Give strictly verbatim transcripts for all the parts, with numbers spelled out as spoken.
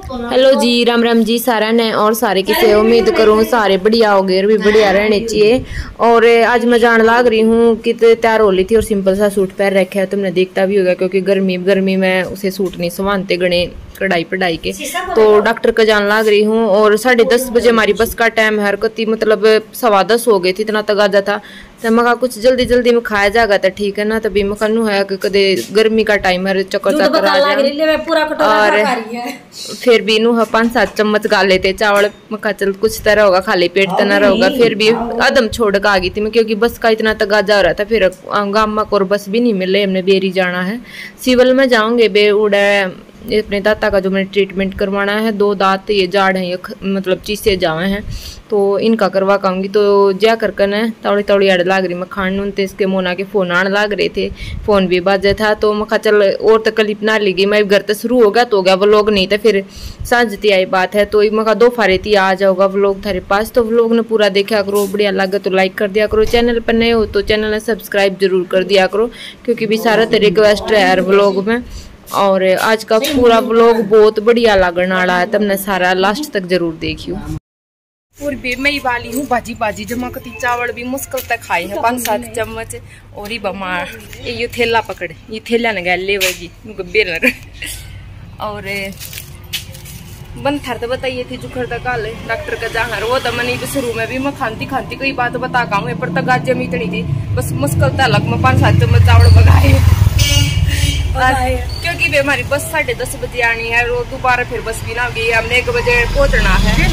Hello ji, Ram Ram ji Sara ने और सारे किसे उम्मीद करूँ सारे बढ़िया हो गए और भी बढ़िया रहने चाहिए। और आज मैं जान लाग रही हूँ कि तैयार हो ली थी और सिंपल सा सूट पहन रखा है। तुमने देखता भी होगा क्योंकि गर्मी गर्मी में उसे सूट नहीं संभालते गणे कढ़ाई पढ़ाई के। तो डॉक्टर का जान लाग रही हूँ और साढ़े दस बजे हमारी बस का टाइम है। हरकती मतलब सवा दस हो गई थी, इतना तगाजा था। तो मका कुछ जल्दी जल्दी में खाया जाएगा तो ठीक है ना। तभी मकानू है कि कदे गर्मी का टाइम है, चक्कर चक्कर आ जाए और फिर भी नू पाँच सात चम्मच गा लेते चावल। मका चल कुछ तरह होगा, खाली पेट तो ना होगा। फिर भी अदम छोड़ कर आ गई थी मैं क्योंकि बस का इतना तगाजा हो रहा था। फिर गामा को बस भी नहीं मिले, हमने बेरी जाना है। सिविल में जाऊंगे बे उड़ा अपने दाता का जो मैंने ट्रीटमेंट करवाना है। दो दांत ये जाड़ हैं, ये मतलब चीसे जावे हैं, तो इनका करवा पाऊंगी। तो जा कर कन तौड़ी तौड़ी अड़ लाग रही मैं खान नून ते इसके मोना के फोन आने लाग रहे थे। फोन भी बाजे था तो मखा चल और तो क्लिप ना लेगी मैं घर तो शुरू हो गया तो हो गया व्लॉग, नहीं तो फिर सांझती आई बात है। तो मखा दो फारे थी आ जाओगा व्लॉग थारे पास। तो व्लॉग ने पूरा देखा करो, बढ़िया लगे तो लाइक कर दिया करो। चैनल पर नए हो तो चैनल ने सब्सक्राइब जरूर कर दिया करो क्योंकि भी सारा तो रिक्वेस्ट है हर व्लॉग में। और आज का पूरा व्लॉग बहुत बढ़िया लगने वाला है, तुमने सारा लास्ट तक जरूर देखियो। और भी मैं वाली हूँ भाजी भाजी जमा कती चावल भी मुश्किल तक खाए हैं पाँच सात चम्मच। और ही बमा ये थैला पकड़, ये थैला न गया लेवेगी बेल और बंद थार तो बताइए थी जुखर तक काले डॉक्टर का जहाँ वो तो मनी शुरू में भी मैं खाती खाती कोई बात बता का पर तक गाज जमी इतनी थी बस मुश्किल तक मैं पाँच सात चम्मच चावल पकाए क्योंकि भी हमारी बस साढ़े दस बजे आनी है। और दोबारा फिर बस भी ना होगी, हमने एक बजे पहुंचना है।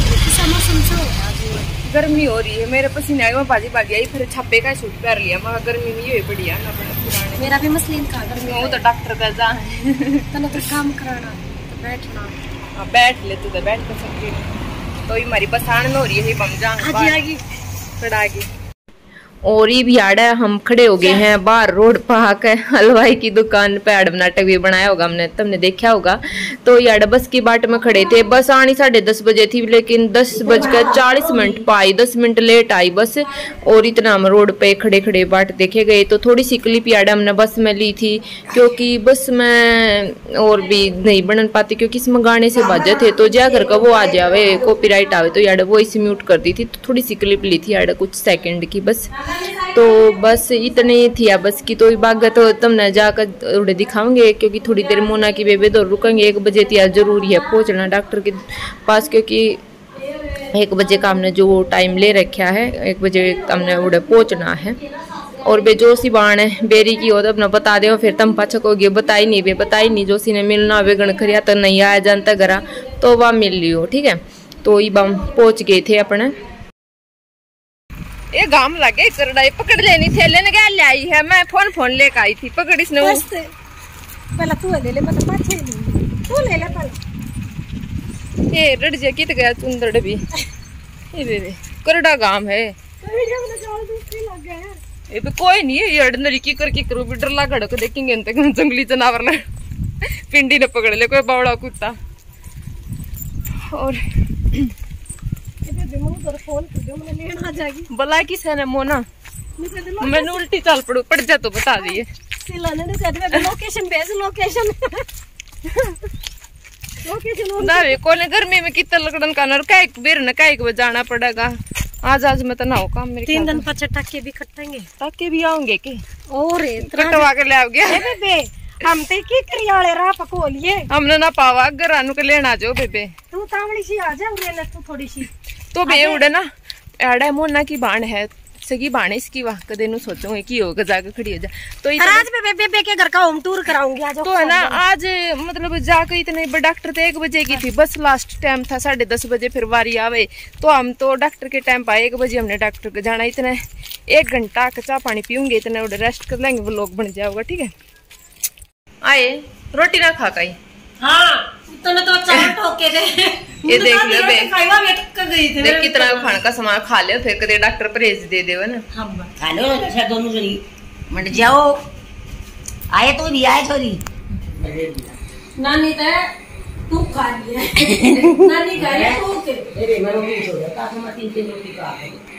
गर्मी हो रही है, मेरे पसीने आई भाजी भाजी आई फिर छापे का सूट पहन लिया। मैं गर्मी में ये बढ़िया ना पुराने मेरा भी मसलिन का गर्मी वो तो डॉक्टर का जा तो तो काम कराना तो बैठना। हाँ बैठ ले तू तो बैठ कर सकती तो हमारी बस आने में हो रही है बम जा खड़ा की। और ये भी आड़ा हम खड़े हो गए हैं बाहर रोड पहाक है हलवाई की दुकान पे। आड़ नाटक भी बनाया होगा हमने, तुमने देखा होगा। तो ये आड़ा बस की बाट में खड़े थे। बस आनी साढ़े दस बजे थी लेकिन दस बजकर चालीस मिनट पर आई, दस मिनट लेट आई बस। और इतना हम रोड पे खड़े खड़े बाट देखे गए। तो थोड़ी सी क्लिप याड़ा हमने बस में ली थी क्योंकि बस में और भी नहीं बन पाती क्योंकि इसमें गाने से बाजे थे। तो जा कर वो आ जावे कॉपीराइट आवे तो याड़ा वो इसी म्यूट कर दी थी। तो थोड़ी सी क्लिप ली थी याड़ा कुछ सेकंड की बस। तो बस इतनी थी या बस की। तो बाग तो तुमने जाकर उड़े दिखाऊंगे क्योंकि थोड़ी देर मोना की बेबे दो रुकेंगे। एक बजे तैयार जरूरी है पहुंचना डॉक्टर के पास क्योंकि एक बजे का हमने जो टाइम ले रखा है, एक बजे हमने उड़े पहुंचना है। और बे जोशी बाण है बेरी की हो तो अपना बता दे फिर तुम पछकोगे। बताई नहीं बे बताई नहीं जोशी ने मिलना वे गण खरिया तो नहीं आया जानता घरा तो वह मिल लियो ठीक है। तो ये बम पहुंच गए थे अपने ये गांव लगे करड़ाई पकड़ लेनी थी लेने क्या ले आई है। मैं फोन फोन लेकर आई थी पकड़ इसने पहला तू ले ले मैं तो पाछे नहीं तू ले ले पहला ये रड़ जे कित गया चुंदड़ भी ये बेबे करड़ा गांव है ये भी कोई नहीं है। ये अड़नरी की कर की करो भी डर लगा को देखेंगे तक जंगली जानवर ना पिंडी ने पकड़ ले कोई बावड़ा कुत्ता। और बला किस है मोना मैंने उल्टी चाल पड़ू पड़ जा तो बता दिए लोकेशन भेज लोकेशन ना वे कोने गर्मी में कितना लगड़न का नर का एक बेर न का एक बजे जाना पड़ेगा। आज आज में तो ना हो काम मेरे तीन दिन पचे टाके भी कटेंगे टाके भी आऊंगे के और कटवा के ले आओगे बेबे हम तो की करियाले राह पकोलिए हमने ना पावा गरानू के लेना जो बेबे तू तावड़ी सी आ जा उरे ले तू थोड़ी सी तो बे उड़े ना एड़ा मोना की बाण है सगी बाण इसकी वाह कदे नु सोचूंगी कि होगा जाके खड़ी हो जा। तो आज बे बेबे के घर का होम टूर कराऊंगी आज तो है ना। आज मतलब जाके इतने डॉक्टर तो एक बजे की थी बस लास्ट टाइम था साढ़े दस बजे फिर वारी आवे तो हम तो डॉक्टर के टाइम पाए एक बजे हमने डॉक्टर को जाना। इतने एक घंटा चाह पानी पीऊंगे इतने उड़े रेस्ट कर लेंगे वो लोग बन जाओगा ठीक है। आए रोटी ना खा काई हाँ तो तो चावल ठोके थे ये देख ले बे खाइवा वेट कर गई थी देख कितना खाने का सामान खा ले फिर कदे डॉक्टर परहेज दे देवे ना। हम खा लो अच्छा दोनों जनी मंड जाओ आए तो भी आए छोरी नानी ते तू खा लिया नानी खा लिया तू के अरे मैं रोटी छोड़ का तुम तीन तीन रोटी खा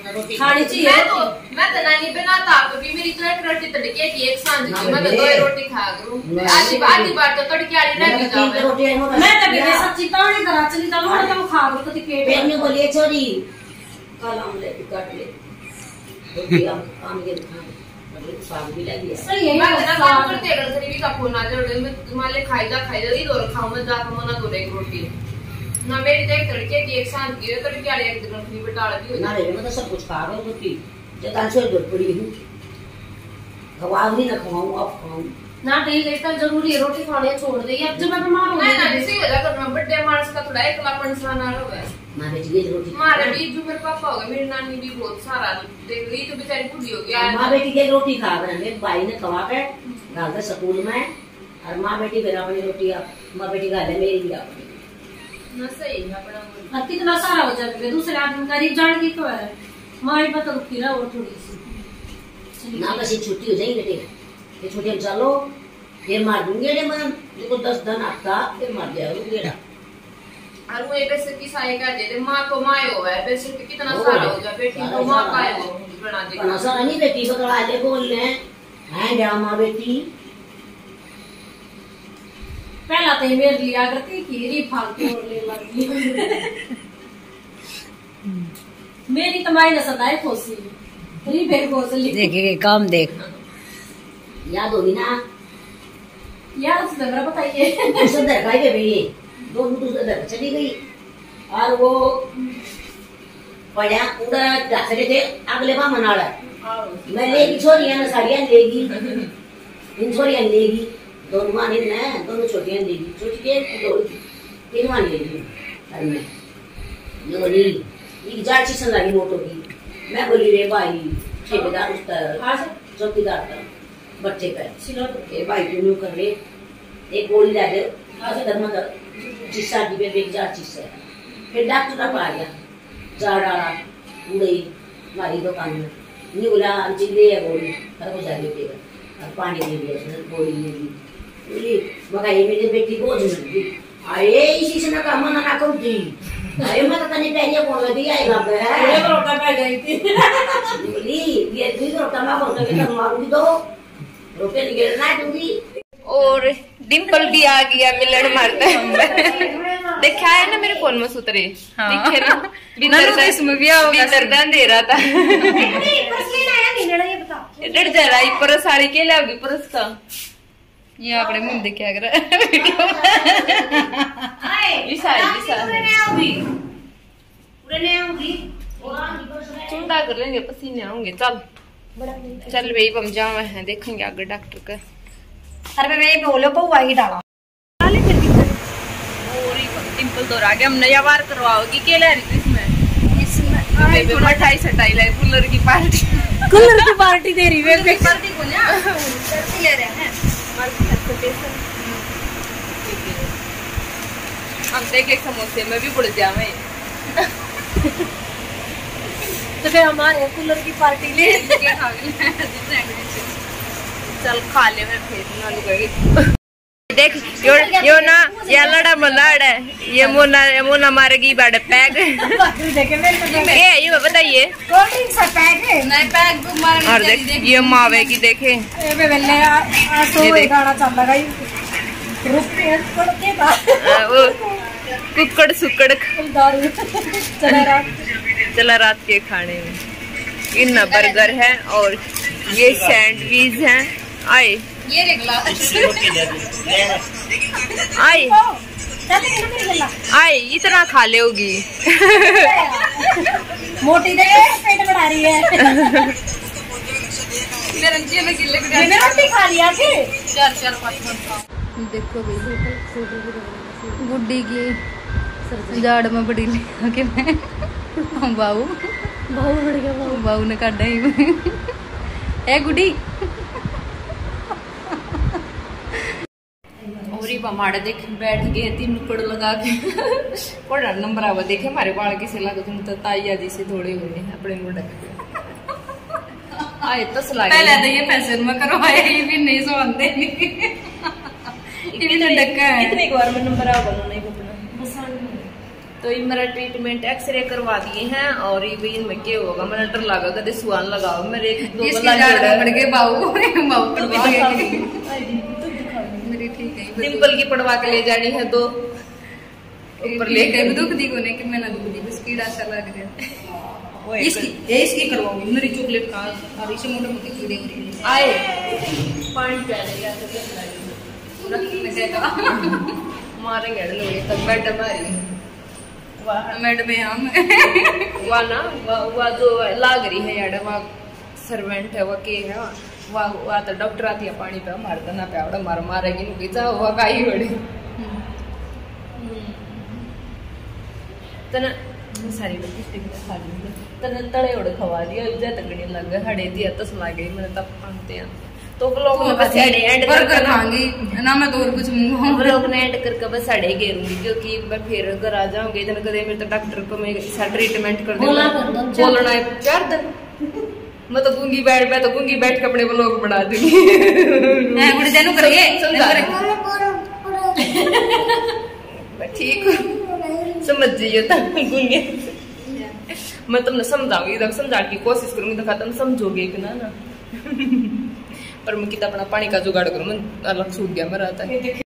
रोटी खानी चाहिए। मैं तो मैं तो नानी बनाता कभी मेरी तो एक रोटी तड़के की एक सांझ की मैं तो दो रोटी खा करूं आधी आधी बार तो तड़के वाली रह गई जावे रोटी है मैं तो बेटे सच्ची ताड़ी करा चली चलो ना तुम खा लो तो पेट पेट में बोलिए छोरी कल हम ले काट ले रोटी हम काम के खा स्वाद भी लगी है सही है। मैं ना काम करते अगर गरीबी का फोन आ जाए मैं तुम्हारे खाई जा खाई जा इधर खाऊं मैं जाकर मना दो एक रोटी ना मेरी देख तड़के की एक सांझ की तड़के वाली एक दिन बटाल दी हो ना रे मैं तो सब कुछ खा रहा हूं रोटी जो तान से दूध पड़ी हूं खवाओ नहीं ना खवाऊं अब खाऊं ना ठीक है इतना जरूरी है रोटी खाने छोड़ दे अब जब मैं बीमार हो ना ना गई इसी वजह कर मैं बर्थडे मार्च का थोड़ा एकलापन सा ना रहे मां बेटी की रोटी हमारे भी जो मेरे पापा हो गए मेरी नानी भी बहुत सारा देख रही तो बेचारी बूढ़ी हो गई मां बेटी की रोटी खा रहे हैं भाई ने खवा के डाल दे स्कूल में और मां बेटी मेरा अपनी रोटी मां बेटी खा ले मेरी भी अपनी ना सही है बड़ा कितना सारा हो जाएगा दूसरे आदमी गरीब जान की तो है मां ही पता रुकी रहा और थोड़ी सी ना बस छुट्टी हो जाएगी बेटे ये छुट्टी हम चलो फिर मार दूंगे रे मैं देखो दस दिन आपका फिर मार जाओगे बेटा और वो एक ऐसे की साई का दे दे मां को मां हो है पैसे कितना सारा हो जाए बेटी को मां का है बना दे बना सारा नहीं बेटी पकड़ा ले बोल ले हैं जा मां बेटी पहला तो मेरे लिया करती कि री फालतू और ले लगी मेरी कमाई न सदाए खोसी री बेर खोसली देखेंगे काम देख याद होगी ना यार उसने मेरा बताइए सुंदर भाई के भैया दो मिनट उधर चली गई और वो पढ़ा उधर दाखले थे अगले बार मनाड़ा मैं लेगी छोरियां ना साड़ियां लेगी इन छोरियां लेगी दोनों मानी ना दोनों छोटियां लेगी छोटी के दो तीन मान लेगी घर में लोरी एक जार चीज लगी मोटो की मैं बोली रे भाई ठेकेदार उसका चौकीदार का बच्चे का ए भाई तू कर रे एक गोली ला दे ऐसे धर्म का चिस्सा की पे एक जार चिस्सा फिर डॉक्टर का आ गया जार डाला उड़ई हमारी दुकान में नहीं बोला जिले है गोली हर को जाने के और पानी दे दिया उसने गोली ले ली बोली मगर ये मेरी बेटी बोझ नहीं अरे इसी से ना काम ना ना कौन थी अरे मैं तो तने पहले बोल दिया है बाप रे ये रोटा पे गई थी बोली ये दूध रोटा मा बोल के तुम मारूंगी तो रोटे नहीं गिरना दूंगी और डिंपल भी आ गया मिलन मारते देखा है ना मेरे फोन में सुतरे दिखे ना भीतर इसमें भी भीतर दान दे रहा था डर जा रहा है परस साड़ी के लाओगी परस का ये आपने मुंह देखा कर वीडियो विशा विशा चिंता कर लेंगे पसीने आऊंगे चल चल भाई हम जावे हैं देखेंगे आगे डॉक्टर का अरे मैं ये बोलो पौवा ही डाला और टिम्पल तो आ गया हम नया बार करवाओगी क्या ले रही इसमें इसमें मिठाई सटाई लाई कूलर की पार्टी कूलर की पार्टी दे रही है पार्टी को ना पार्टी ले रहे हैं हम देख एक समोसे में भी पड़ जावे तो फिर हमारे कूलर की पार्टी ले चल खा ले मैं फिर ना लुगाई देख यो यो ना ये लड़ा मलाड़ है ये मोना ये मोना मारेगी बड़े पैक ये ये बताइए कोल्ड ड्रिंक सा पैक है नहीं पैक तो मारने और देख ये मावे की देखे ए बे वेले आ सो गाना चल लगा रुक के पड़ के बा वो कुकड़ सुकड़ दारू चला रात चला रात के खाने में इतना बर्गर है और ये सैंडविच है आए ये आई आई इतना खा लेगी मोटी दे पेट बढ़ा रही है मैंने रोटी खा लिया थी चार चार पाँच देखो गुड्डी की जाड़ में बड़ी के मैं बाबू बाबू बढ़ गया बाबू ने काटा ही है गुड्डी और पमाड़े देख बैठ गए तीन पड़ लगा के पड़ा नंबर आवा देखे हमारे बाल किसे लगा तुम तो ताइया जी से थोड़े हुए अपने मुंडे आए तस लगे पहले तो ये पैसे में करवाए ये भी नहीं सोते इतने तो डक्का है इतने एक बार में नंबर आवा नहीं अपना तो ये मेरा ट्रीटमेंट एक्सरे करवा दिए हैं और ये भी इनमें क्या होगा, मैंने डर लगा कदे सुहान लगाओ मेरे दो डिम्पल की पड़वा के ले जानी है दो ऊपर लेके दुख दी कोने कि मैं ना दुख दी बस कीड़ा सा लग गया। इसकी ये इसकी करवाऊंगी मेरी चॉकलेट का और इसे मोटे मोटे कीड़े आए पानी प्याले यार मारेंगे लोग तब बेड मारी मैडम हम वह ना वह जो लाग रही है यार वह सर्वेंट है वह के है वह वह तो डॉक्टर आती है पानी पे मारता ना पे आवड़ा मार मारेगी नुकी जा वह काई बड़ी तना सारी बच्ची स्टिक में खा ली तना तड़े उड़ खवा दिया इज्जत तगड़ी लग गई हड़े दिया तस लागे मैंने तब पाते हैं तो लोग ने बस एड एंड कर खाऊंगी ना मैं तो और कुछ हम लोग ने एंड करके बस साड़े घेरूंगी क्योंकि मैं फिर घर आ जाऊंगी इधर कदे मेरे तो डॉक्टर को मैं सा ट्रीटमेंट कर दूंगा बोलना है चार दिन मैं तो गूंगी बैठ मैं तो गूंगी बैठ के अपने व्लॉग बना दूंगी मैं गुड़ जानू करिए समझा ठीक समझ जाइए तब गूंगी मैं तुमने समझाऊंगी तब समझा की कोशिश करूंगी तो तुम समझोगे कि ना ना पर मैं कितना अपना पानी का जुगाड़ करूँ मैं अलग सूख गया मेरा आता है।